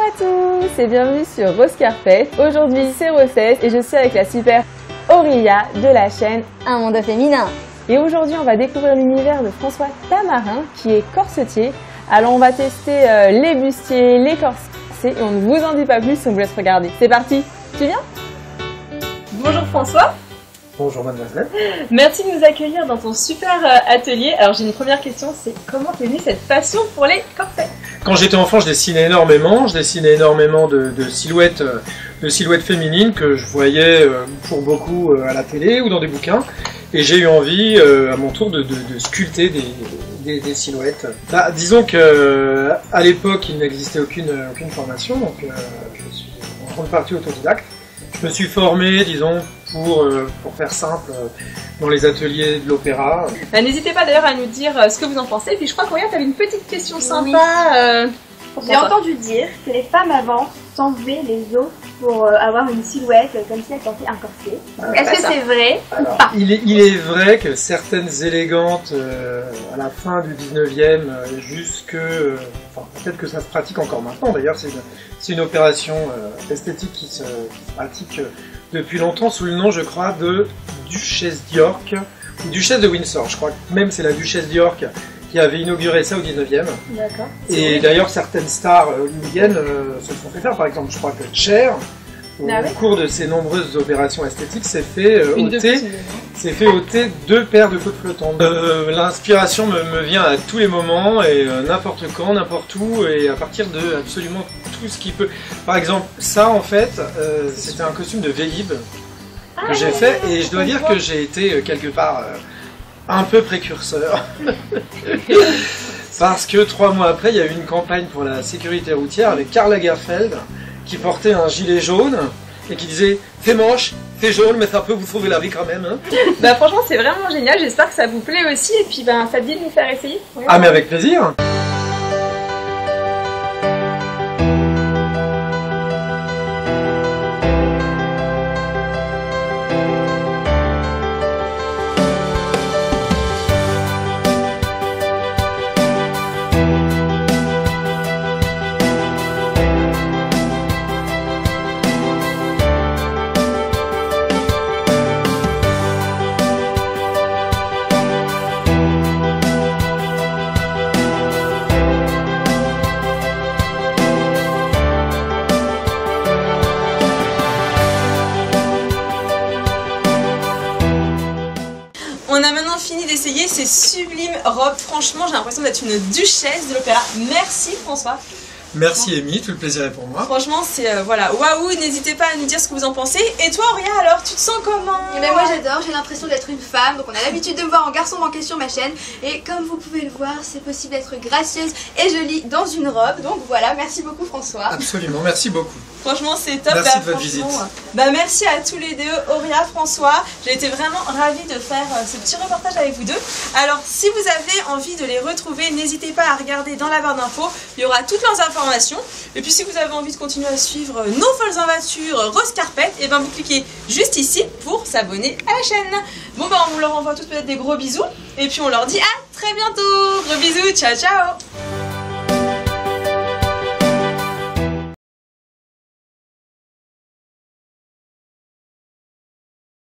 à tous et bienvenue sur Rose Carpet. Aujourd'hui c'est Rosès et je suis avec la super Aurélia de la chaîne Un monde féminin. Et aujourd'hui on va découvrir l'univers de François Tamarin qui est corsetier. Alors on va tester les bustiers, les corsets et on ne vous en dit pas plus, on vous laisse regarder. C'est parti, tu viens? Bonjour François. Bonjour mademoiselle. Merci de nous accueillir dans ton super atelier. Alors j'ai une première question, c'est comment t'es venue cette passion pour les corsets? Quand j'étais enfant, je dessinais énormément de silhouettes féminines que je voyais pour beaucoup à la télé ou dans des bouquins. Et j'ai eu envie à mon tour de sculpter des silhouettes. Bah, disons que à l'époque, il n'existait aucune formation, donc je suis en grande partie autodidacte. Je me suis formé, disons, pour faire simple, dans les ateliers de l'opéra. N'hésitez pas d'ailleurs à nous dire ce que vous en pensez. Et puis je crois qu'Aurélia, tu avais une petite question sympa. J'ai entendu dire que les femmes avant s'enlevaient les os pour avoir une silhouette comme si elles portaient un corset. Est-ce que c'est vrai ou pas? Il est vrai que certaines élégantes, à la fin du 19e, enfin, peut-être que ça se pratique encore maintenant, d'ailleurs c'est une opération esthétique qui se pratique depuis longtemps sous le nom, je crois, de Duchesse d'York, ou Duchesse de Windsor, je crois que même c'est la Duchesse d'York qui avait inauguré ça au 19e. D'accord. Et d'ailleurs certaines stars hollywoodiennes se sont fait faire, par exemple je crois que Cher, au cours de ses nombreuses opérations esthétiques, s'est fait ôter 2 paires de côtes flottantes. L'inspiration me vient à tous les moments et n'importe quand, n'importe où et à partir de absolument tout ce qui peut. Par exemple, ça en fait, c'était un costume de Vélib que j'ai fait et je dois dire que j'ai été quelque part un peu précurseur. Parce que 3 mois après, il y a eu une campagne pour la sécurité routière avec Karl Lagerfeld qui portait un gilet jaune et qui disait « Fais moche, fais jaune, mais ça peut vous sauver la vie quand même. Hein. » Bah franchement, c'est vraiment génial. J'espère que ça vous plaît aussi. Et puis, ça te dit de nous faire essayer? Ah, mais avec plaisir. On a maintenant fini d'essayer ces sublimes robes. Franchement, j'ai l'impression d'être une duchesse de l'opéra. Merci François. Merci Amy, tout le plaisir est pour moi. Franchement, c'est voilà, waouh, n'hésitez pas à nous dire ce que vous en pensez. Et toi Aurélia, alors, tu te sens comment? Eh ben moi j'adore, j'ai l'impression d'être une femme, donc on a l'habitude de me voir en garçon manqué sur ma chaîne. Et comme vous pouvez le voir, c'est possible d'être gracieuse et jolie dans une robe. Donc voilà, merci beaucoup François. Absolument, merci beaucoup. Franchement, c'est top. Merci de votre visite. Merci à tous les deux, Aurélia, François. J'ai été vraiment ravie de faire ce petit reportage avec vous deux. Alors, si vous avez envie de les retrouver, n'hésitez pas à regarder dans la barre d'infos. Il y aura toutes leurs informations. Et puis, si vous avez envie de continuer à suivre Nos Folles Aventures, Rose Carpet, et vous cliquez juste ici pour s'abonner à la chaîne. Bon, on leur envoie tous peut-être des gros bisous. Et puis, on leur dit à très bientôt. Gros bisous, ciao, ciao.